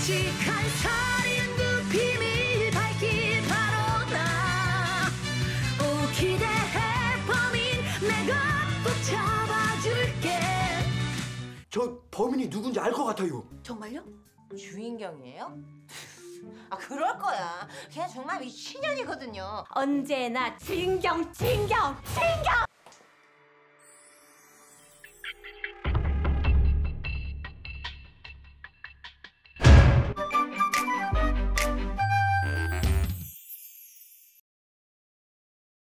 끔찍한 살인구 비밀 밝힐 바로 나. 오 기대해 범인 내가 꼭 잡아줄게. 저 범인이 누군지 알 것 같아요. 정말요? 주인경이에요? 아 그럴 거야. 걔 정말 미친년이거든요. 언제나 진경 진경 진경.